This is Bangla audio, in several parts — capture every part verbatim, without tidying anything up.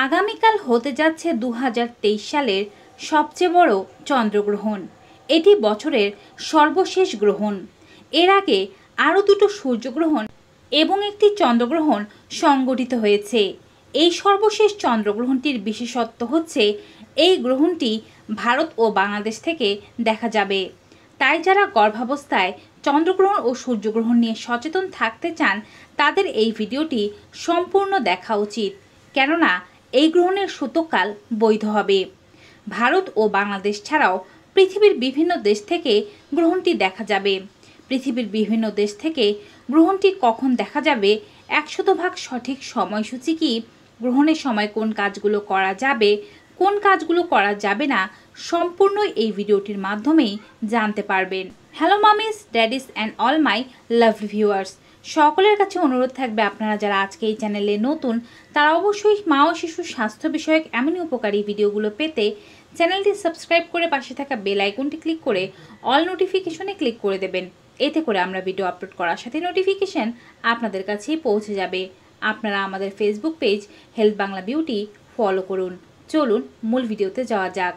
আগামীকাল হতে যাচ্ছে দু হাজার তেইশ সালের সবচেয়ে বড় চন্দ্রগ্রহণ। এটি বছরের সর্বশেষ গ্রহণ। এর আগে আরও দুটো সূর্যগ্রহণ এবং একটি চন্দ্রগ্রহণ সংগঠিত হয়েছে। এই সর্বশেষ চন্দ্রগ্রহণটির বিশেষত্ব হচ্ছে এই গ্রহণটি ভারত ও বাংলাদেশ থেকে দেখা যাবে। তাই যারা গর্ভাবস্থায় চন্দ্রগ্রহণ ও সূর্যগ্রহণ নিয়ে সচেতন থাকতে চান তাদের এই ভিডিওটি সম্পূর্ণ দেখা উচিত, কেননা এই গ্রহণের সূতককাল বৈধ হবে। ভারত ও বাংলাদেশ ছাড়াও পৃথিবীর বিভিন্ন দেশ থেকে গ্রহণটি দেখা যাবে। পৃথিবীর বিভিন্ন দেশ থেকে গ্রহণটি কখন দেখা যাবে, একশত ভাগ সঠিক সময়সূচি কি, গ্রহণের সময় কোন কাজগুলো করা যাবে, কোন কাজগুলো করা যাবে না, সম্পূর্ণ এই ভিডিওটির মাধ্যমেই জানতে পারবেন। Hello mommies, daddies and all my lovely viewers, সকলের কাছে অনুরোধ থাকবে আপনারা যারা আজকে এই চ্যানেলে নতুন তারা অবশ্যই মা ও শিশুর স্বাস্থ্য বিষয়ক এমনই উপকারী ভিডিওগুলো পেতে চ্যানেলটি সাবস্ক্রাইব করে পাশে থাকা বেল আইকনটি ক্লিক করে অল নোটিফিকেশনে ক্লিক করে দেবেন। এতে করে আমরা ভিডিও আপলোড করার সাথে নোটিফিকেশন আপনাদের কাছেই পৌঁছে যাবে। আপনারা আমাদের Facebook page health Bangla beauty follow করুন। চলুন মূল ভিডিওতে যাওয়া যাক।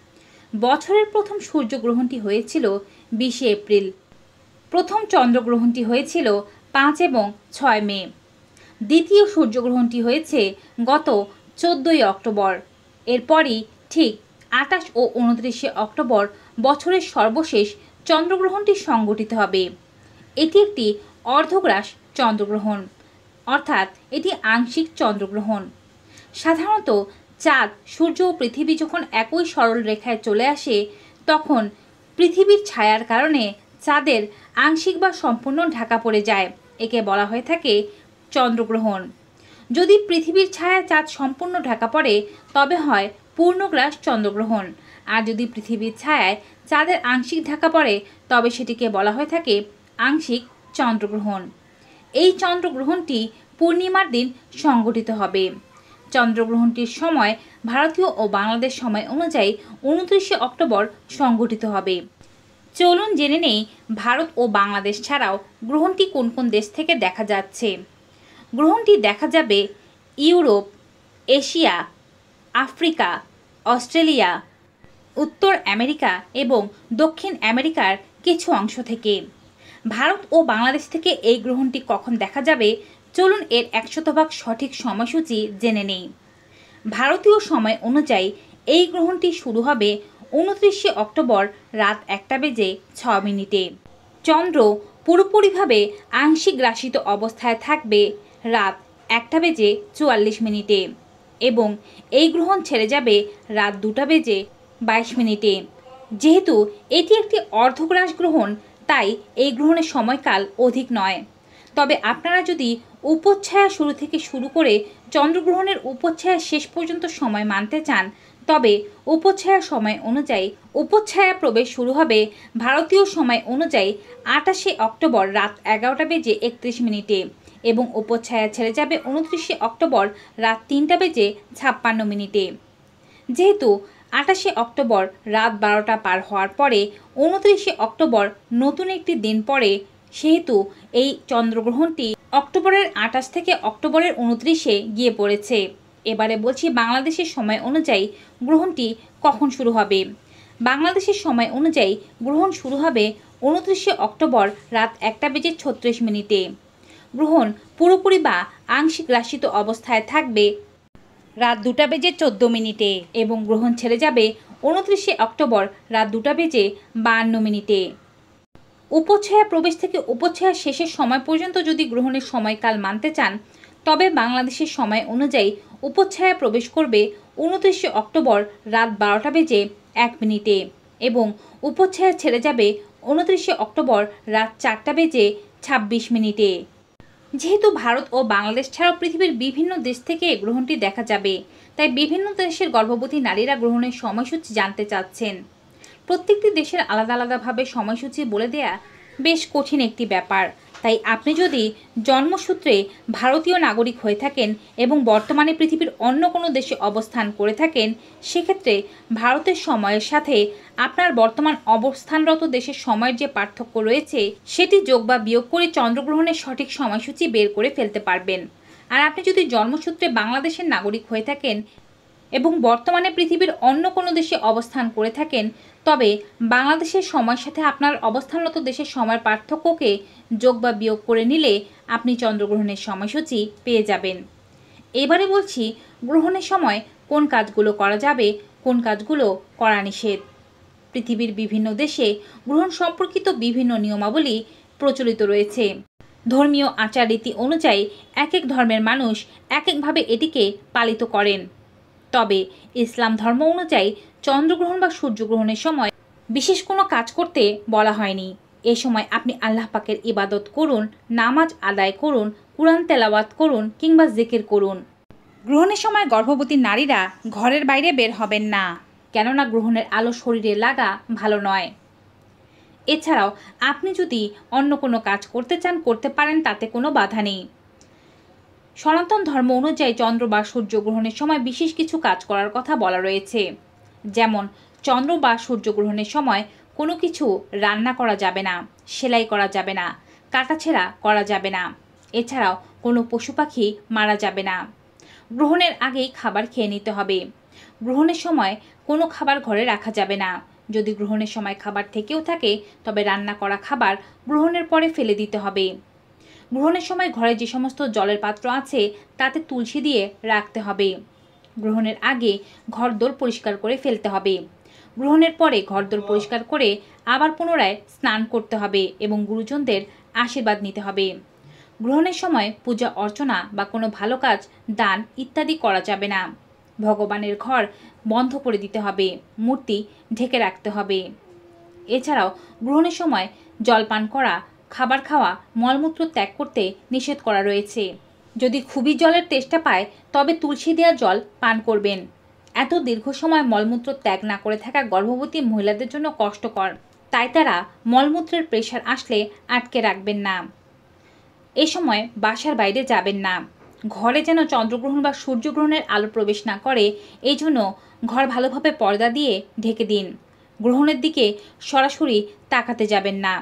বছরের প্রথম সূর্যগ্রহণটি হয়েছিল বিশে এপ্রিল। প্রথম চন্দ্রগ্রহণটি হয়েছিল পাঁচ এবং ছয় মে। দ্বিতীয় সূর্যগ্রহণটি হয়েছে গত চোদ্দোই অক্টোবর। এরপরই ঠিক আটাশ ও উনত্রিশে অক্টোবর বছরের সর্বশেষ চন্দ্রগ্রহণটি সংগঠিত হবে। এটি একটি অর্ধগ্রাস চন্দ্রগ্রহণ, অর্থাৎ এটি আংশিক চন্দ্রগ্রহণ। সাধারণত চাঁদ, সূর্য ও পৃথিবী যখন একই সরল রেখায় চলে আসে তখন পৃথিবীর ছায়ার কারণে চাঁদের আংশিক বা সম্পূর্ণ ঢাকা পড়ে যায়। একে বলা হয়ে থাকে চন্দ্রগ্রহণ। যদি পৃথিবীর ছায়া চাঁদ সম্পূর্ণ ঢাকা পড়ে তবে হয় পূর্ণগ্রাস চন্দ্রগ্রহণ, আর যদি পৃথিবীর ছায়ায় চাঁদের আংশিক ঢাকা পড়ে তবে সেটিকে বলা হয়ে থাকে আংশিক চন্দ্রগ্রহণ। এই চন্দ্রগ্রহণটি পূর্ণিমার দিন সংগঠিত হবে। চন্দ্রগ্রহণটির সময় ভারতীয় ও বাংলাদেশ সময় অনুযায়ী উনত্রিশে অক্টোবর সংগঠিত হবে। চলুন জেনে নেই ভারত ও বাংলাদেশ ছাড়াও গ্রহণটি কোন কোন দেশ থেকে দেখা যাচ্ছে। গ্রহণটি দেখা যাবে ইউরোপ, এশিয়া, আফ্রিকা, অস্ট্রেলিয়া, উত্তর আমেরিকা এবং দক্ষিণ আমেরিকার কিছু অংশ থেকে। ভারত ও বাংলাদেশ থেকে এই গ্রহণটি কখন দেখা যাবে, চলুন এর একশত ভাগ সঠিক সময়সূচি জেনে নেই। ভারতীয় সময় অনুযায়ী এই গ্রহণটি শুরু হবে উনত্রিশে অক্টোবর রাত একটা বেজে ছ মিনিটে। চন্দ্র পুরোপুরিভাবে আংশিক গ্রাসিত অবস্থায় থাকবে রাত একটা বেজে চুয়াল্লিশ মিনিটে এবং এই গ্রহণ ছেড়ে যাবে রাত দুটা বেজে বাইশ মিনিটে। যেহেতু এটি একটি অর্ধগ্রাস গ্রহণ তাই এই গ্রহণের সময়কাল অধিক নয়। তবে আপনারা যদি উপচ্ছায়া শুরু থেকে শুরু করে চন্দ্রগ্রহণের উপচ্ছায়া শেষ পর্যন্ত সময় মানতে চান তবে উপচ্ছায়া সময় অনুযায়ী উপচ্ছায়া প্রবেশ শুরু হবে ভারতীয় সময় অনুযায়ী আটাশে অক্টোবর রাত এগারোটা বেজে একত্রিশ মিনিটে এবং উপচ্ছায়া ছেড়ে যাবে উনত্রিশে অক্টোবর রাত তিনটা বেজে ছাপ্পান্ন মিনিটে। যেহেতু আটাশে অক্টোবর রাত বারোটা পার হওয়ার পরে উনত্রিশে অক্টোবর নতুন একটি দিন পড়ে, সেহেতু এই চন্দ্রগ্রহণটি অক্টোবরের আটাশ থেকে অক্টোবরের উনত্রিশে গিয়ে পড়েছে। এবারে বলছি বাংলাদেশের সময় অনুযায়ী গ্রহণটি কখন শুরু হবে। বাংলাদেশের সময় অনুযায়ী গ্রহণ শুরু হবে উনত্রিশে অক্টোবর রাত একটা বেজে ছত্রিশ মিনিটে। গ্রহণ পুরোপুরি বা আংশিক গ্রাসিত অবস্থায় থাকবে রাত দুটা বেজে চোদ্দ মিনিটে এবং গ্রহণ ছেড়ে যাবে উনত্রিশে অক্টোবর রাত দুটা বেজে বাহান্ন মিনিটে। উপচ্ছায়া প্রবেশ থেকে উপচ্ছায়া শেষের সময় পর্যন্ত যদি গ্রহণের সময়কাল মানতে চান তবে বাংলাদেশের সময় অনুযায়ী উপচ্ছায়া প্রবেশ করবে উনত্রিশে অক্টোবর রাত বারোটা বেজে এক মিনিটে এবং উপচ্ছায়া ছেড়ে যাবে উনত্রিশে অক্টোবর রাত চারটা বেজে ছাব্বিশ মিনিটে। যেহেতু ভারত ও বাংলাদেশ ছাড়াও পৃথিবীর বিভিন্ন দেশ থেকে গ্রহণটি দেখা যাবে তাই বিভিন্ন দেশের গর্ভবতী নারীরা গ্রহণের সময়সূচি জানতে চাচ্ছেন। প্রত্যেকটি দেশের আলাদা আলাদাভাবে সময়সূচি বলে দেয়া বেশ কঠিন একটি ব্যাপার। তাই আপনি যদি জন্মসূত্রে ভারতীয় নাগরিক হয়ে থাকেন এবং বর্তমানে পৃথিবীর অন্য কোনো দেশে অবস্থান করে থাকেন সেক্ষেত্রে ভারতের সময়ের সাথে আপনার বর্তমান অবস্থানরত দেশের সময়ের যে পার্থক্য রয়েছে সেটি যোগ বা বিয়োগ করে চন্দ্রগ্রহণের সঠিক সময়সূচি বের করে ফেলতে পারবেন। আর আপনি যদি জন্মসূত্রে বাংলাদেশের নাগরিক হয়ে থাকেন এবং বর্তমানে পৃথিবীর অন্য কোনো দেশে অবস্থান করে থাকেন, তবে বাংলাদেশের সময়ের সাথে আপনার অবস্থানরত দেশের সময়ের পার্থক্যকে যোগ বা বিয়োগ করে নিলে আপনি চন্দ্রগ্রহণের সময়সূচি পেয়ে যাবেন। এবারে বলছি গ্রহণের সময় কোন কাজগুলো করা যাবে, কোন কাজগুলো করা নিষেধ। পৃথিবীর বিভিন্ন দেশে গ্রহণ সম্পর্কিত বিভিন্ন নিয়মাবলী প্রচলিত রয়েছে। ধর্মীয় আচার রীতি অনুযায়ী এক এক ধর্মের মানুষ এক একভাবে এটিকে পালিত করেন। তবে ইসলাম ধর্ম অনুযায়ী চন্দ্রগ্রহণ বা সূর্যগ্রহণের সময় বিশেষ কোনো কাজ করতে বলা হয়নি। এ সময় আপনি আল্লাহ পাকের ইবাদত করুন, নামাজ আদায় করুন, কুরআন তেলাওয়াত করুন কিংবা জিকির করুন। গ্রহণের সময় গর্ভবতী নারীরা ঘরের বাইরে বের হবেন না, কেননা গ্রহণের আলো শরীরে লাগা ভালো নয়। এছাড়াও আপনি যদি অন্য কোনো কাজ করতে চান করতে পারেন, তাতে কোনো বাধা নেই। সনাতন ধর্ম অনুযায়ী চন্দ্র বা সূর্যগ্রহণের সময় বিশেষ কিছু কাজ করার কথা বলা রয়েছে। যেমন চন্দ্র বা সূর্যগ্রহণের সময় কোনো কিছু রান্না করা যাবে না, সেলাই করা যাবে না, কাটাছেঁড়া করা যাবে না। এছাড়াও কোনো পশু পাখি মারা যাবে না। গ্রহণের আগেই খাবার খেয়ে নিতে হবে। গ্রহণের সময় কোনো খাবার ঘরে রাখা যাবে না। যদি গ্রহণের সময় খাবার থেকেও থাকে তবে রান্না করা খাবার গ্রহণের পরে ফেলে দিতে হবে। গ্রহণের সময় ঘরে যে সমস্ত জলের পাত্র আছে তাতে তুলসী দিয়ে রাখতে হবে। গ্রহণের আগে ঘরদোর পরিষ্কার করে ফেলতে হবে। গ্রহণের পরে ঘরদোর পরিষ্কার করে আবার পুনরায় স্নান করতে হবে এবং গুরুজনদের আশীর্বাদ নিতে হবে। গ্রহণের সময় পূজা অর্চনা বা কোনো ভালো কাজ, দান ইত্যাদি করা যাবে না। ভগবানের ঘর বন্ধ করে দিতে হবে, মূর্তি ঢেকে রাখতে হবে। এছাড়াও গ্রহণের সময় জল পান করা, খাবার খাওয়া, মলমূত্র ত্যাগ করতে নিষেধ করা রয়েছে। যদি খুবই জলের তেষ্টা পায় তবে তুলসী দেওয়া জল পান করবেন। এত দীর্ঘ সময় মলমূত্র ত্যাগ না করে থাকা গর্ভবতী মহিলাদের জন্য কষ্টকর, তাই তারা মলমূত্রের প্রেসার আসলে আটকে রাখবেন না। এ সময় বাসার বাইরে যাবেন না। ঘরে যেন চন্দ্রগ্রহণ বা সূর্যগ্রহণের আলো প্রবেশ না করে, এই জন্য ঘর ভালোভাবে পর্দা দিয়ে ঢেকে দিন। গ্রহণের দিকে সরাসরি তাকাতে যাবেন না।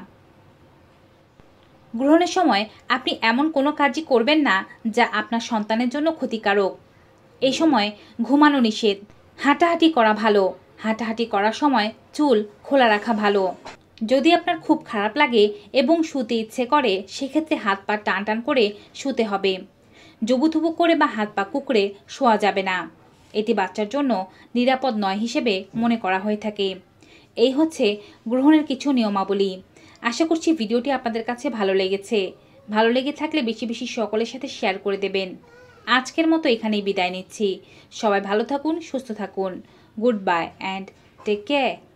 গ্রহণের সময় আপনি এমন কোনো কাজই করবেন না যা আপনার সন্তানের জন্য ক্ষতিকারক। এই সময় ঘুমানো নিষেধ। হাঁটাহাঁটি করা ভালো। হাঁটাহাঁটি করার সময় চুল খোলা রাখা ভালো। যদি আপনার খুব খারাপ লাগে এবং শুতে ইচ্ছে করে, সেক্ষেত্রে হাত পা টান টান করে শুতে হবে। জবুথুবু করে বা হাত পা কুঁকড়ে শোয়া যাবে না। এটি বাচ্চার জন্য নিরাপদ নয় হিসেবে মনে করা হয়ে থাকে। এই হচ্ছে গ্রহণের কিছু নিয়মাবলী। আশা করছি ভিডিওটি আপনাদের কাছে ভালো লেগেছে। ভালো লেগে থাকলে বেশি বেশি সকলের সাথে শেয়ার করে দেবেন। আজকের মতো এখানেই বিদায় নিচ্ছি। সবাই ভালো থাকুন, সুস্থ থাকুন। Good bye and take care.